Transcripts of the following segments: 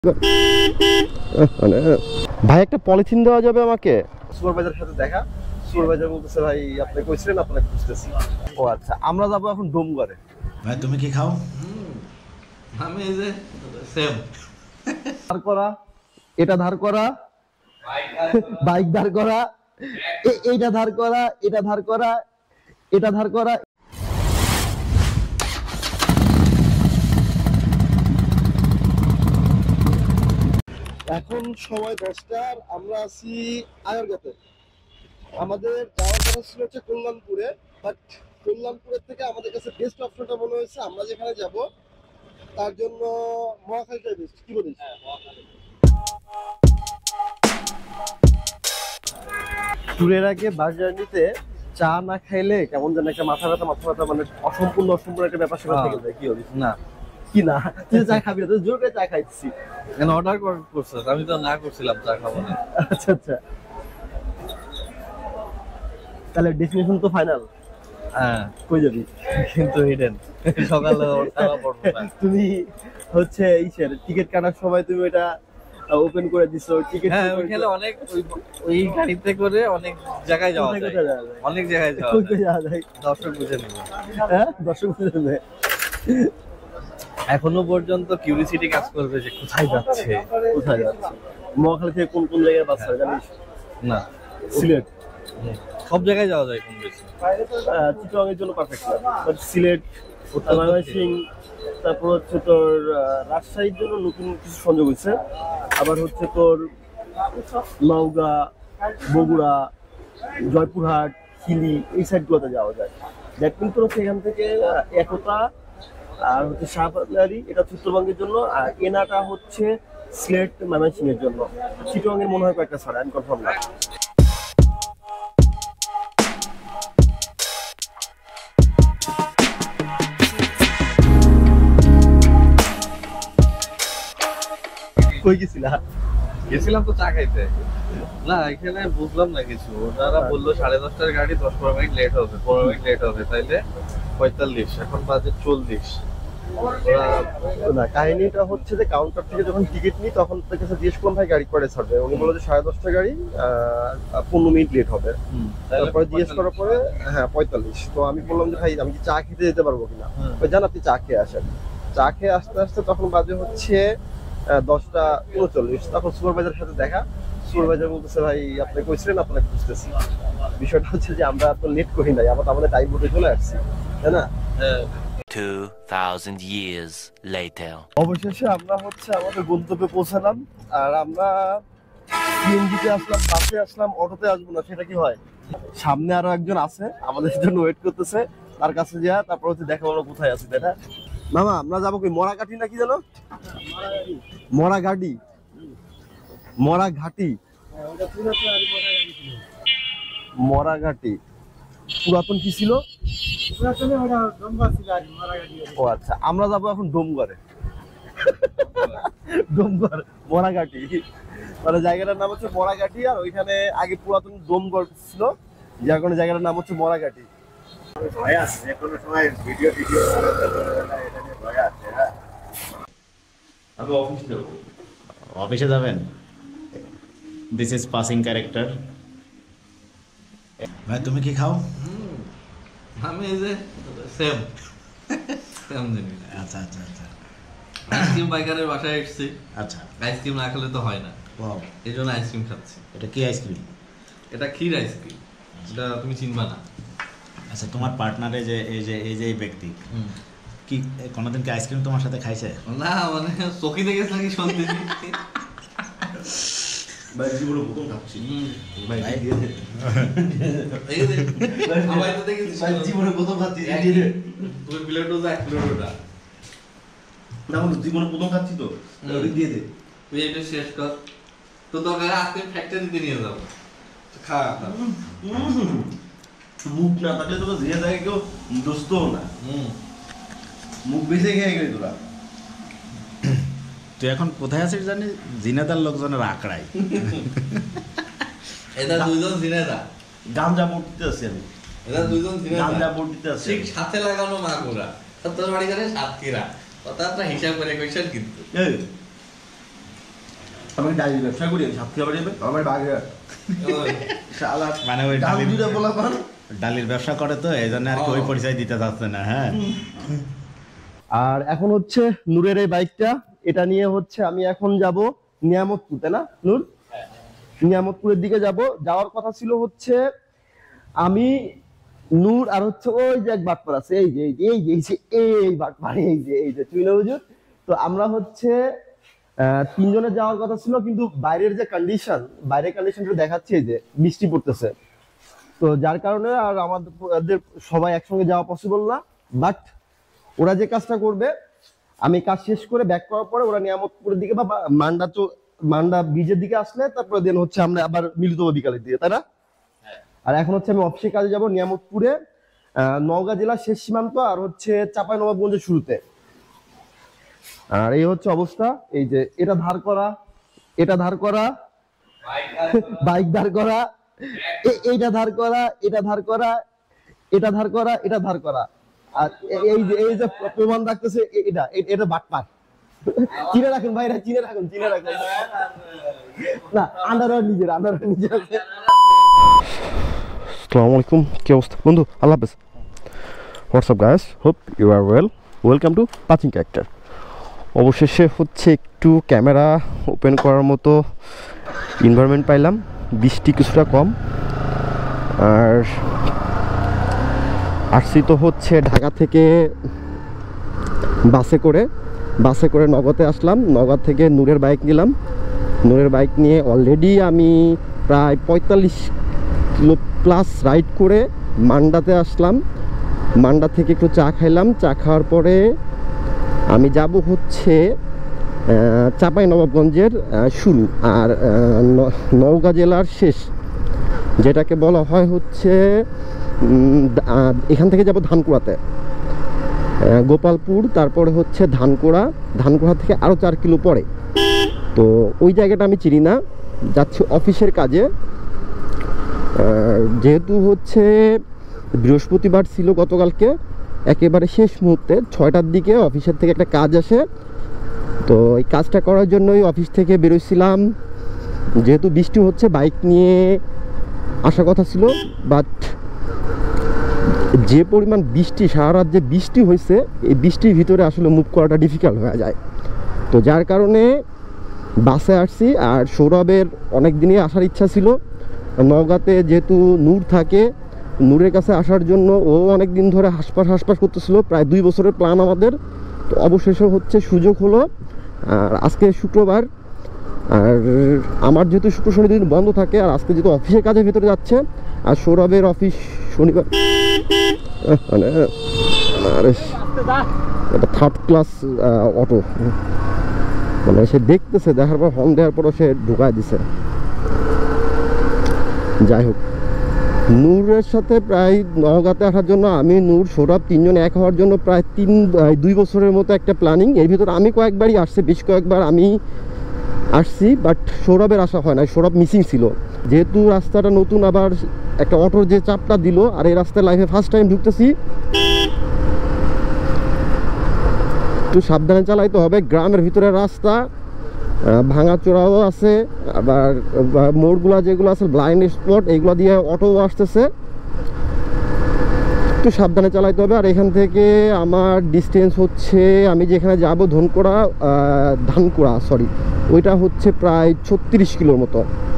ভাই একটা পলিথিন দেওয়া যাবে আমাকে? সুপারভাইজারের সাথে দেখা। সুপারভাইজার বলতেছে ভাই আপনি কইছিলেন আপনাকে খুঁজতেছি। ও আচ্ছা, আমরা যাবো এখন ডোমগড়ে। ভাই তুমি কি খাও? আমি এই যে সেম ধার করা, এটা ধার করা, বাইক ধার করা, এইটা ধার করা, এটা ধার করা, এটা ধার করা। এখন সময় 10টার, আমরা আছি আগারগাঁওতে। আমাদের যাওয়ার কথা ছিল হচ্ছে কল্যাণপুরে, বাট কল্যাণপুরের থেকে আমাদের কাছে বেস্ট অপশনটা মনে হয়েছে আমরা যেখানে যাব তার জন্য মহাখালীটাই বেস্ট। কি বলিস? ট্যুরের আগে বাস জার্নিতে চা না খাইলে কেমন যেন একটা মাথা ব্যথা মানে অসম্পূর্ণ একটা ব্যাপার সেটা থেকে যায়। কি বলিস? না কি না, তুই চা খাবি না? তুই জোর করে চা খাইছি। কেন অর্ডার করছিস? আমি তো না করছিলাম চা খাবো না। আচ্ছা আচ্ছা, তাহলে ডেস্টিনেশন তো ফাইনাল। হ্যাঁ, কই যাবি? কিন্তু হিডেন সকালে খাওয়া পড়বো না। তুমি হচ্ছে ইসের টিকিট কাটার সময় তুমি এটা ওপেন করে দিছো টিকিট? হ্যাঁ, ওইখানে অনেক ওই গাড়িতে করে অনেক জায়গায় যাওয়া যায়, অনেক জায়গায় যাওয়া যায়। দর্শক বুঝে নেবে। হ্যাঁ, দর্শক বুঝে নেবে। এখনো পর্যন্ত কিউরিসিটি কাজ করবে যে কোথায় যাচ্ছে। মহাখালী থেকে কোন কোন জায়গায় বাস হয় জানিস? না, সিলেট সব জায়গায় যাওয়া যায় কম বেশি। চিটগাং এর জন্য পারফেক্ট না, বাট সিলেট, ময়মনসিংহ, তারপর হচ্ছে তোর রাজশাহীর জন্য নতুন কিছু সংযোগ হয়েছে। আবার হচ্ছে তোর নওগাঁ, বগুড়া, জয়পুরহাট, হিলি, এই সাইডগুলোতে যাওয়া যায়। দ্যাট কিন্তু হচ্ছে এখান থেকে একতা আর হচ্ছে শাহবাগলারি, এটা উত্তরবঙ্গের জন্য, আর এনাটা হচ্ছে সিলেট ময়মনসিংহ এর জন্য। চিটগাং এর মনে হয় কয়েকটা ছাড়া, আমি কনফার্ম না। কই গেছিলাম তো চা খাইতে। না, এখানে বুঝলাম না কিছু। ওনারা বললো 10:30টার গাড়ি 10-15 মিনিট লেট হবে, 15 মিনিট লেট হবে, তাইলে 45, এখন বাজে 40। না, কাহিনীটা হচ্ছে যে কাউন্টার থেকে যখন টিকিট নিই তখন তার কাছে জিজ্ঞেস করলাম ভাই গাড়ি কয়টা ছাড়বে, উনি বললো যে 10:30টা গাড়ি, 15 মিনিট লেট হবে। তারপরে জিজ্ঞেস করার পরে হ্যাঁ 45। তো আমি বললাম যে ভাই আমি কি চা খেতে যেতে পারবো কিনা? জান আপনি চা খেয়ে আসেন। চা খেয়ে আসতে আসতে তখন বাজে হচ্ছে 10:39। তখন সুপারভাইজারের সাথে দেখা। সুপারভাইজার বলতেছে ভাই আপনি কইছিলেন আপনাকে খুঁজতেছি। বিষয়টা হচ্ছে যে আমরা তো লেট করি নাই, আমাদের টাইম মতো চলে আসছি, তাই না? 2000 years later. অবশেষে আমরা হচ্ছে আমাদের গন্তব্যে পৌঁছালাম। আর আমরা সিএনজিতে আসলাম, বাসে আসলাম, অটোতে আসবো না, সেটা কি হয়? সামনে আরো একজন আছে আমাদের জন্য ওয়েট করতেছে, তার কাছে যা তারপর হচ্ছে দেখা আমরা কোথায় আছি, তাই না? মামা আমরা যাবো কি মরাঘাটি নাকি জানো? মরাঘাটি, মরাঘাটি, মরাঘাটি পুরাতন কি ছিল? ও আচ্ছা, আমরা যাবো এখন ডোমগড়ে। ডোমগড় মরাঘাটি মানে জায়গাটার নাম হচ্ছে মরাঘাটি, আর ওইখানে আগে পুরাতন ডোমগড় ছিল, যার কারণে জায়গাটার নাম হচ্ছে মরাঘাটি। অফিসে যাবেন? This is passing character. ভাই তুমি কি খাও? আমি এই যে সেম জিনিস। আচ্ছা আচ্ছা আচ্ছা, আইসক্রিম বাইকারের বাসায় এসেছি। আচ্ছা, আইসক্রিম না খেলে তো হয় না, এই জন্য আইসক্রিম খাচ্ছি। এটা কি আইসক্রিম? এটা ক্ষীর আইসক্রিম, এটা তুমি চিনবা না। আচ্ছা, তোমার পার্টনারে যে এই ব্যক্তি কি কোনোদিন কি আইসক্রিম তোমার সাথে খাইছে? না, মানে চকি দেখে নাকি শুনতে ভাই জীবনে প্রথম খাচ্ছি। জীবনে প্রথম খাচ্ছি। তুই প্লেটও যা, এক প্লেট ওটা না, জীবনে প্রথম খাচ্ছি তো দিয়ে দে। তুই এটা শেষ কর, তো তোকে আজকে ফ্যাক্টরিতে নিয়ে যাবো, খা। মুখ না থাকলে তোকে যে জায়গায় কেউ দোস্তও না, মুখ বেঁচে খেয়ে গেলি তোরা। তুই এখন কোথায় আছিস জানি? জিনেদার লোকজনের আঁকড়াই। এটা দুইজন জিনেদা, গাঞ্জা পড়তে আছি আমি। এটা দুইজন জিনেদা গাঞ্জা পড়তে আছি, ঠিক সাথে লাগানো মাগুরা। তোর বাড়ি করে সাতক্ষীরা, কথা হিসাব করে কইছেন কিন্তু। আমি ডালির ব্যবসা করি সাতক্ষীরা বাড়ি আমার বাঘে শালা মানে ওই ডাল দুটো বলা পান ডালির ব্যবসা করে তো এই জন্য আর কি ওই পরিচয় দিতে চাচ্ছে না। হ্যাঁ, আর এখন হচ্ছে নূরের এই বাইকটা, এটা নিয়ে হচ্ছে আমি এখন যাব নিয়ামতপুর, তাই না নূর? নিয়ামতপুরের দিকে যাব। যাওয়ার কথা ছিল হচ্ছে আমি, নূর আর হচ্ছে ওই যে এক বাটপার আছে, এই যে এই বাটপার, এই যে তুই না হুজুর। তো আমরা হচ্ছে তিনজনে যাওয়ার কথা ছিল, কিন্তু বাইরের যে বাইরের কন্ডিশনটা দেখাচ্ছে যে বৃষ্টি পড়তেছে, তো যার কারণে আর আমাদের সবাই একসঙ্গে যাওয়া পসিবল না। বাট ওরা যে কাজটা করবে, আমি কাজ শেষ করে ব্যাক করার পরে ওরা নিয়ামতপুরের দিকে বা মান্ডা ব্রিজের দিকে আসলে তারপরে দেন হচ্ছে আমরা আবার মিলিত হবো বিকালের দিকে, তাই না? আর এখন হচ্ছে আমি অফিসে কাজে যাব নিয়ামতপুরে, নওগাঁ জেলার শেষ সীমান্ত আর হচ্ছে চাঁপাইনবাবগঞ্জের শুরুতে। আর এই হচ্ছে অবস্থা, এই যে এটা ধার করা, এটা ধার করা, বাইক ধার করা, এইটা ধার করা, এটা ধার করা, এটা ধার করা, এটা ধার করা। আর এই যে প্রমাণ রাখতেছে এটা বাটপার। চিনে রাখুন ভাইরা, চিনে রাখুন। না আন্ডারওয়্যার নিজের আছে। আসসালামু আলাইকুম, কি অবস্থা বন্ধু? আল্লাহ হাফেজ। What's up guys, hope you are well. Welcome to passing character. অবশেষে হচ্ছে একটু ক্যামেরা ওপেন করার মতো এনভায়রনমেন্ট পাইলাম, বৃষ্টি কিছুটা কম। আর আসছি তো হচ্ছে ঢাকা থেকে বাসে করে নগদে আসলাম। নগদ থেকে নূরের বাইক নিলাম। নূরের বাইক নিয়ে অলরেডি আমি প্রায় 45 কিলো প্লাস রাইড করে মান্ডাতে আসলাম। মান্ডা থেকে একটু চা খাইলাম। চা খাওয়ার পরে আমি যাব হচ্ছে চাঁপাইনবাবগঞ্জের শুরু আর নওগাঁ জেলার শেষ, যেটাকে বলা হয় হচ্ছে এখান থেকে যাব ধানকুড়াতে, গোপালপুর, তারপরে হচ্ছে ধানকুড়া থেকে আরও 4 কিলো পরে। তো ওই জায়গাটা আমি চিনি না, যাচ্ছি অফিসের কাজে। যেহেতু হচ্ছে বৃহস্পতিবার ছিল গতকালকে, একেবারে শেষ মুহূর্তে 6টার দিকে অফিসের থেকে একটা কাজ আসে। তো এই কাজটা করার জন্যই অফিস থেকে বেরোছিলাম। যেহেতু বৃষ্টি হচ্ছে, বাইক নিয়ে আসার কথা ছিল, বাট যে পরিমাণ বৃষ্টি, সারা রাত যে বৃষ্টি হয়েছে, এই বৃষ্টির ভিতরে আসলে মুভ করাটা ডিফিকাল্ট হয়ে যায়। তো যার কারণে বাসে আসছি। আর সৌরভের অনেক দিনই আসার ইচ্ছা ছিল নওগাঁতে, যেহেতু নূর থাকে, নূরের কাছে আসার জন্য ও অনেক দিন ধরে হাসপাস করতেছিল, প্রায় 2 বছরের প্ল্যান আমাদের। তো অবশেষে হচ্ছে সুযোগ হলো। আর আজকে শুক্রবার, আর আমার যেহেতু শুক্র শনি দিন বন্ধ থাকে, আর আজকে যেহেতু অফিসের কাজের ভিতরে যাচ্ছে, আর সৌরভের অফিস শনিবার, মানে এটা 3rd ক্লাস অটো, মানে সে দেখতেছে, দেখার পর হর্ন দেওয়ার পরও সে ঢুকায় দিছে। যাই হোক, নূরের সাথে প্রায় নওগাঁতে আসার জন্য আমি, নূর, সৌরভ 3 জন এক হওয়ার জন্য প্রায় 2 বছরের মতো একটা প্ল্যানিং। এর ভিতরে আমি কয়েকবারই আসছি, বেশ কয়েকবার আমি আসছি, বাট সৌরভের আসা হয় না, সৌরভ মিসিং ছিল। যেহেতু রাস্তাটা নতুন, আবার একটা অটোর যে চাপটা দিল, আর এই রাস্তায় লাইফে ফার্স্ট টাইম ঢুকতেছি, একটু সাবধানে চালাইতে হবে। গ্রামের ভিতরে রাস্তা, ভাঙাচোরাও আছে, আবার মোড়গুলা যেগুলো আছে ব্লাইন্ড স্পট, এইগুলো দিয়ে অটোও আসতেছে, একটু সাবধানে চালাইতে হবে। আর এখান থেকে আমার ডিস্টেন্স হচ্ছে, আমি যেখানে যাব ধানকুড়া, ওইটা হচ্ছে প্রায় 36 কিলোর মতো।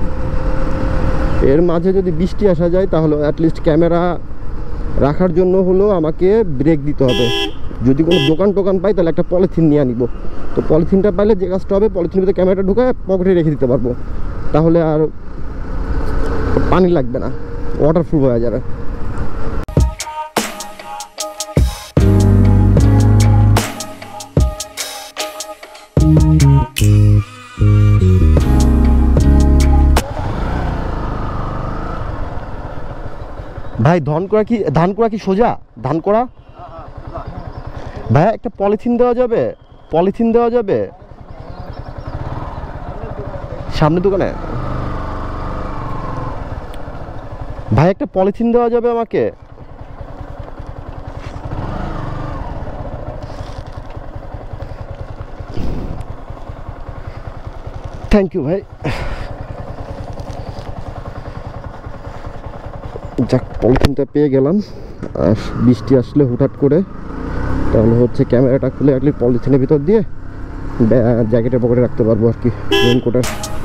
এর মাঝে যদি বৃষ্টি আসা যায়, তাহলে অ্যাটলিস্ট ক্যামেরা রাখার জন্য হলেও আমাকে ব্রেক দিতে হবে। যদি কোনো দোকান পাই, তাহলে একটা পলিথিন নিয়ে নিব। তো পলিথিনটা পাইলে যে কাজটা হবে, পলিথিনের ভিতরে ক্যামেরাটা ঢুকায় পকেটে রেখে দিতে পারবো, তাহলে আর পানি লাগবে না, ওয়াটারপ্রুফ হয়ে যাবে। ভাই ধানকুড়া কি সোজা? ধানকুড়া ভাই, একটা পলিথিন দেওয়া যাবে সামনের দোকানে? ভাই একটা পলিথিন দেওয়া যাবে আমাকে? থ্যাংক ইউ ভাই। যাক, পলিথিনটা পেয়ে গেলাম। আর বৃষ্টি আসলে হুটহাট করে তাহলে হচ্ছে ক্যামেরাটা খুলে রাখলে পলিথিনের ভিতর দিয়ে জ্যাকেটের পকেটে রাখতে পারবো আর কি, রেনকোটের।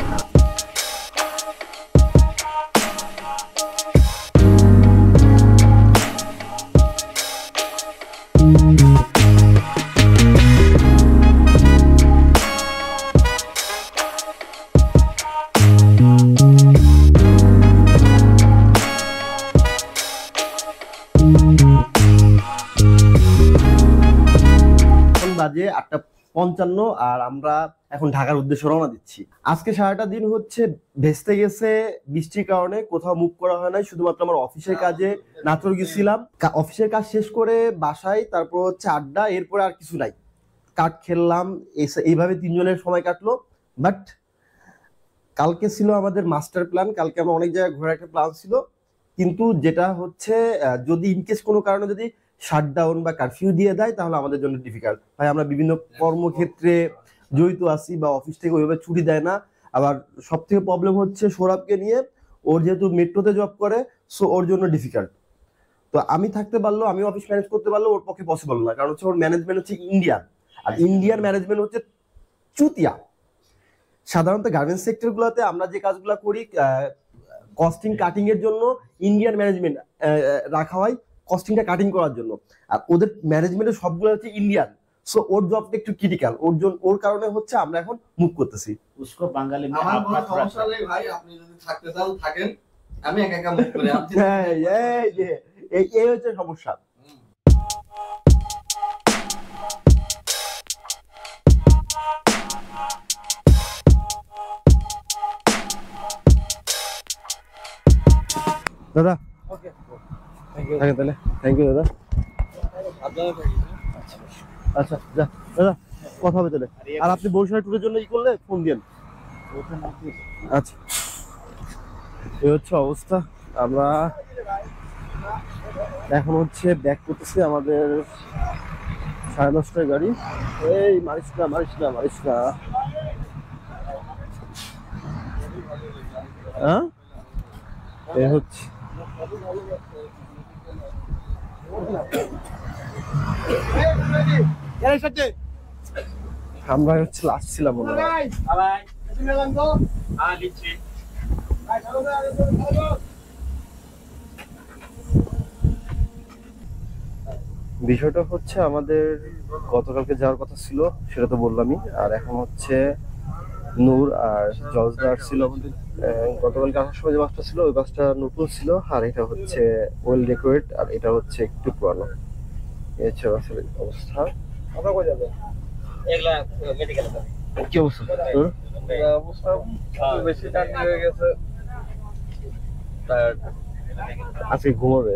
বাজে 8:55 আর আমরা এখন ঢাকার উদ্দেশ্যে রওনা দিচ্ছি। আজকে সারাটা দিন হচ্ছে ভেস্তে গেছে বৃষ্টির কারণে, কোথাও মুভ করা হয় নাই, শুধুমাত্র আমার অফিসের কাজে নাটোর গেছিলাম। অফিসের কাজ শেষ করে বাসায়, তারপর হচ্ছে আড্ডা, এরপরে আর কিছু নাই। কাঠ খেললাম, এইভাবে 3 জনের সময় কাটলো। বাট কালকে ছিল আমাদের মাস্টার প্ল্যান, কালকে আমরা অনেক জায়গায় ঘোরার একটা প্ল্যান ছিল, কিন্তু যেটা হচ্ছে যদি ইনকেস কোনো কারণে যদি শাটডাউন বা কারফিউ দিয়ে দেয় তাহলে আমাদের জন্য ডিফিকাল্ট ভাই। আমরা বিভিন্ন কর্মক্ষেত্রে জড়িত আছি বা অফিস থেকে ওইভাবে ছুটি দেয় না। আবার সব থেকে প্রবলেম হচ্ছে সৌরভকে নিয়ে, ওর যেহেতু মেট্রোতে জব করে, সো ওর জন্য ডিফিকাল্ট। তো আমি থাকতে পারলেও, আমি অফিস ম্যানেজ করতে পারলেও ওর পক্ষে পসিবল না, কারণ হচ্ছে ওর ম্যানেজমেন্ট হচ্ছে ইন্ডিয়ান, আর ইন্ডিয়ান ম্যানেজমেন্ট হচ্ছে চুতিয়া। সাধারণত গার্মেন্টস সেক্টরগুলোতে আমরা যে কাজগুলো করি কস্টিং কাটিং এর জন্য ইন্ডিয়ান ম্যানেজমেন্ট রাখা হয়, কস্টিংটা কাটিং করার জন্য, আর ওদের ম্যানেজমেন্টের সবগুলো হচ্ছে ইন্ডিয়ান। সো ওর জবটা একটু ক্রিটিক্যাল, ওর কারণে হচ্ছে আমরা এখন মুভ করতেছি। उसको बंगाली में আমার आप কোনো मत সমস্যা নেই ভাই, আপনি যদি থাকতে চান থাকেন, আমি একা একা মুভ করে আপনি এই হচ্ছে সমস্যা। দাদা ওকে, তাহলে থ্যাংক ইউ দাদা। আচ্ছা যা দাদা, কথা হবে তাহলে। আর আপনি বরিশাল ট্যুরের জন্য কি করলে ফোন দিন। আচ্ছা, এই হচ্ছে অবস্থা। আমরা এখন হচ্ছে ব্যাক করতেছি, আমাদের 10:30টায় গাড়ি। এই মারিস না। হ্যাঁ, এই হচ্ছে আমরা হচ্ছে লাস্ট ছিলাম মনে হয়। বিষয়টা হচ্ছে আমাদের গতকালকে যাওয়ার কথা ছিল, সেটা তো বললামই। আর এখন হচ্ছে নূর আর জজদার ছিল আমাদের গতকালকে আসার সময় যে বাসটা ছিল, ওই বাসটা নতুন ছিল, আর এটা হচ্ছে ওয়েল ডেকোরেট, আর এটা হচ্ছে একটু পুরানো। এই হচ্ছে বাসের অবস্থা। কি অবস্থা তোর? অবস্থা বেশি টান হয়ে গেছে, টায়ার্ড। আজকে ঘুমাবে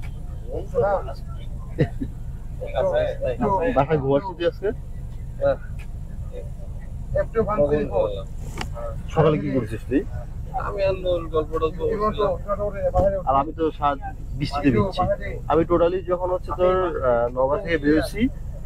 বাসায়, ঘুমাচ্ছি তুই আজকে? সকালে কি করেছিস তুই? আমি আর নূর গল্প টল্প করছিলাম। আর আমি তো বৃষ্টিতে ভিজছি। আমি টোটালি যখন হচ্ছে তোর নওগাঁ থেকে বেরোছি,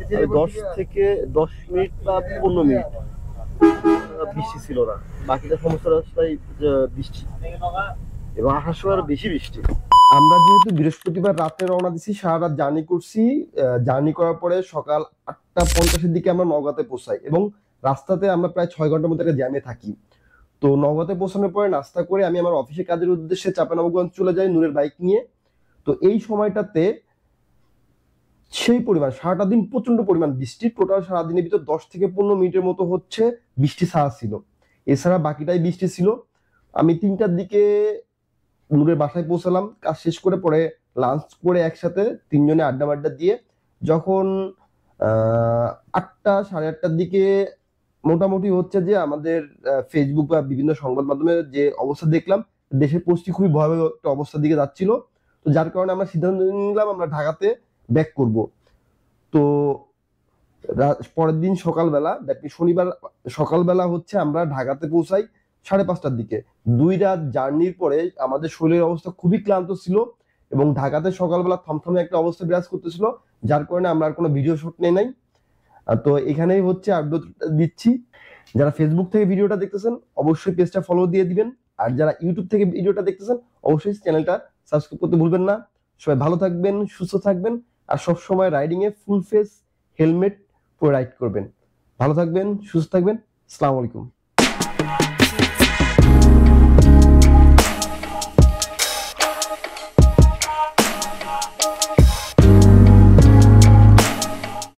10 মিনিট বা 15 মিনিট বৃষ্টি ছিল না, বাকিটা সমস্ত রাস্তায় বৃষ্টি, এবং আসার সময় আরো বেশি বৃষ্টি। আমরা যেহেতু বৃহস্পতিবার রাতে রওনা দিছি, সারা রাত জার্নি করছি। জার্নি করার পরে সকাল 8:50-এর দিকে আমরা নওগাঁতে পৌঁছাই, এবং রাস্তাতে আমরা প্রায় 6 ঘন্টার মতো একটা জ্যামে থাকি। তো নওগাঁতে পৌঁছানোর পরে নাস্তা করে আমি আমার অফিসের কাজের উদ্দেশ্যে চাঁপাইনবাবগঞ্জ চলে যাই নূরের বাইক নিয়ে। তো এই সময়টাতে সেই পরিমাণ সারাটা দিন প্রচন্ড পরিমাণ বৃষ্টি, টোটাল সারাদিনের ভিতর 10 থেকে 15 মিনিটের মতো হচ্ছে বৃষ্টি ছাড়া ছিল, এছাড়া বাকিটাই বৃষ্টি ছিল। আমি 3টার দিকে নূরের বাসায় পৌঁছালাম, কাজ শেষ করে পরে লাঞ্চ করে একসাথে 3 জনে আড্ডা দিয়ে যখন 8টা সাড়ে 8টার দিকে মোটামুটি হচ্ছে যে আমাদের ফেসবুক বা বিভিন্ন সংবাদ মাধ্যমে যে অবস্থা দেখলাম, দেশের পরিস্থিতি খুবই ভয়াবহ একটা অবস্থার দিকে যাচ্ছিল। তো যার কারণে আমরা সিদ্ধান্ত নিলাম আমরা ঢাকাতে ব্যাক করব। তো পরের দিন সকালবেলা, শনিবার সকালবেলা হচ্ছে আমরা ঢাকাতে পৌঁছাই 5:30টার দিকে। 2 রাত জার্নির পরে আমাদের শরীরের অবস্থা খুবই ক্লান্ত ছিল, এবং ঢাকাতে সকালবেলা থমথমে একটা অবস্থা বিরাজ করতেছিল, যার কারণে আমরা আর কোনো ভিডিও শুট নেই নাই। তো এখানেই হচ্ছে আপডেট দিচ্ছি। যারা ফেসবুক থেকে ভিডিওটা দেখতেছেন অবশ্যই পেজটা ফলো দিয়ে দিবেন, আর যারা ইউটিউব থেকে ভিডিওটা দেখতেছেন অবশ্যই চ্যানেলটা সাবস্ক্রাইব করতে ভুলবেন না। সবাই ভালো থাকবেন, সুস্থ থাকবেন, আর সবসময় riding a full face helmet পরে রাইড করবেন। ভালো থাকবেন, সুস্থ থাকবেন। আসসালামু আলাইকুম।